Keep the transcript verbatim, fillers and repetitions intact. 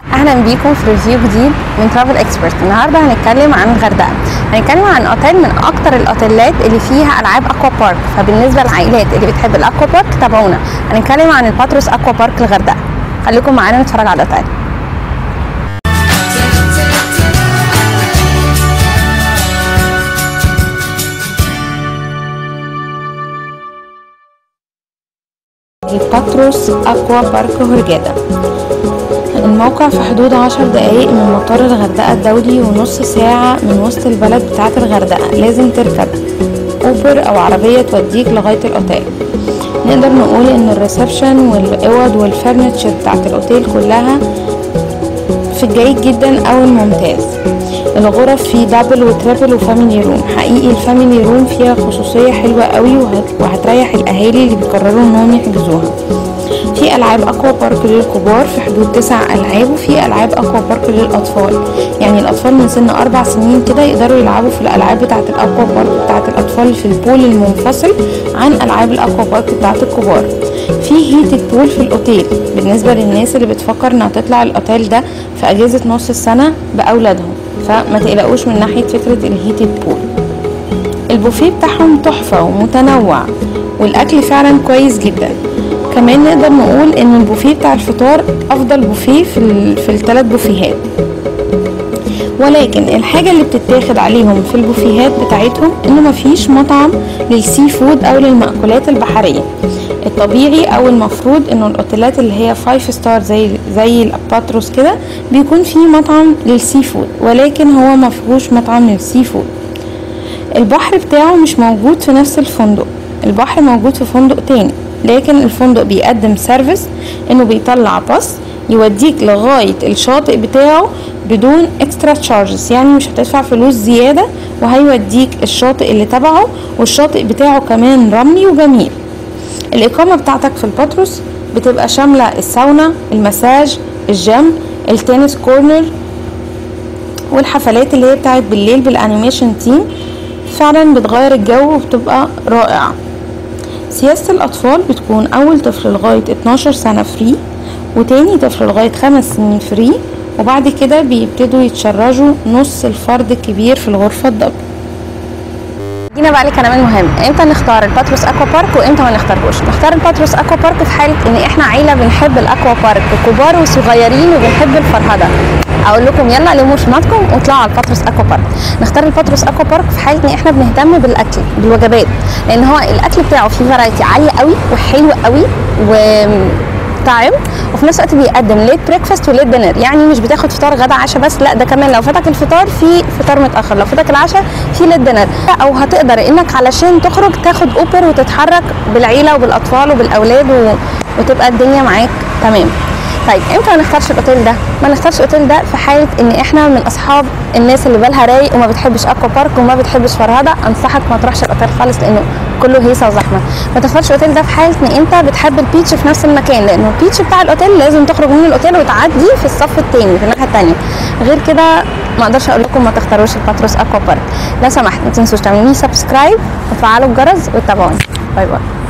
اهلا بيكم في ريفيو جديد من ترافل اكسبرت. النهارده هنتكلم عن الغردقه، هنتكلم عن اوتيل من اكتر الاوتيلات اللي فيها العاب اكوا بارك. فبالنسبه للعائلات اللي بتحب الاكوا بارك تابعونا، هنتكلم عن الباتروس اكوا بارك الغردقه. خليكم معانا نتفرج على الاوتيل. الباتروس اكوا بارك هورجادا. الموقع في حدود عشر دقايق من مطار الغردقة الدولي ونص ساعة من وسط البلد بتاعة الغردقة. لازم تركب اوبر او عربية توديك لغاية الاوتيل. نقدر نقول ان الريسبشن والاوض والفرنتشر بتاعة الاوتيل كلها في الجيد جدا او الممتاز. الغرف فيه دبل وتريبل وفاميلي روم. حقيقي الفاميلي روم فيها خصوصية حلوة قوي وهتريح الاهالي اللي بيقرروا انهم يحجزوها. في العاب اكوا بارك للكبار في حدود تسع العاب، وفي العاب اكوا بارك للاطفال، يعني الاطفال من سن اربع سنين كده يقدروا يلعبوا في الالعاب بتاعه الاكوا بارك بتاعه الاطفال في البول المنفصل عن العاب الاكوا بارك بتاعه الكبار. في هيتد بول في الاوتيل بالنسبه للناس اللي بتفكر انها تطلع الاوتيل ده في اجازه نص السنه باولادهم، فما تقلقوش من ناحيه فكره الهيتد بول. البوفيه بتاعهم تحفه ومتنوع والاكل فعلا كويس جدا. كمان نقدر نقول ان البوفيه بتاع الفطار افضل بوفيه في ال... في الثلاث بوفيهات، ولكن الحاجه اللي بتتاخد عليهم في البوفيهات بتاعتهم انه مفيش مطعم للسي فود او للمأكولات البحريه. الطبيعي او المفروض انه الاوتيلات اللي هي فايف ستار زي زي الباتروس كده بيكون في مطعم للسي فود، ولكن هو مفيهوش مطعم للسي فود. البحر بتاعه مش موجود في نفس الفندق، البحر موجود في فندق تاني، لكن الفندق بيقدم سيرفيس انه بيطلع باص يوديك لغاية الشاطئ بتاعه بدون اكسترا تشارجز، يعني مش هتدفع فلوس زيادة وهيوديك الشاطئ اللي تبعه، والشاطئ بتاعه كمان رملي وجميل. الإقامة بتاعتك في الباتروس بتبقى شاملة الساونا، المساج، الجيم، التنس كورنر، والحفلات اللي هي بتاعت بالليل بالانيميشن تيم. فعلا بتغير الجو وبتبقى رائعة. سياسة الأطفال بتكون أول طفل لغاية اتناشر سنة فري، وتاني طفل لغاية خمس سنين فري، وبعد كده بيبتدوا يتشرجوا نص الفرد الكبير في الغرفة الدبل. جينا بقى لكلام المهم، امتى نختار الباتروس اكوا بارك وامتى ما نختارهوش؟ نختار الباتروس اكوا بارك في حالة ان احنا عيلة بنحب الاكوا بارك، كبار وصغيرين وبنحب الفرهدة. اقول لكم يلا لموا شنطكم واطلعوا على الباتروس اكوا بارك. نختار الباتروس اكوا بارك في حاله ان احنا بنهتم بالاكل بالوجبات، لان هو الاكل بتاعه فيه فرايتي عاليه قوي وحلو قوي وطعم، وفي نفس الوقت بيقدم ليت بريكفاست وليت دينر، يعني مش بتاخد فطار غدا عشاء بس، لا ده كمان لو فاتك الفطار في فطار متاخر، لو فاتك العشاء في ليت دينر، او هتقدر انك علشان تخرج تاخد اوبر وتتحرك بالعيله وبالاطفال وبالاولاد و... وتبقى الدنيا معاك تمام. طيب امتى ما نختارش الاوتيل ده؟ ما نختارش الاوتيل ده في حاله ان احنا من اصحاب الناس اللي بالها رايق وما بتحبش اكوا بارك وما بتحبش فرهده. انصحك ما تروحش الاوتيل خالص لانه كله هيصه وزحمه. ما تختارش الاوتيل ده في حاله ان انت بتحب البيتش في نفس المكان، لانه البيتش بتاع الاوتيل لازم تخرج من الاوتيل وتعدي في الصف الثاني في الناحيه الثانيه. غير كده ما اقدرش اقول لكم ما تختاروش الباتروس اكوا بارك. لو سمحت ما تنسوش تعملوا لي سبسكرايب وتفعلوا الجرس وتتابعوني. باي باي.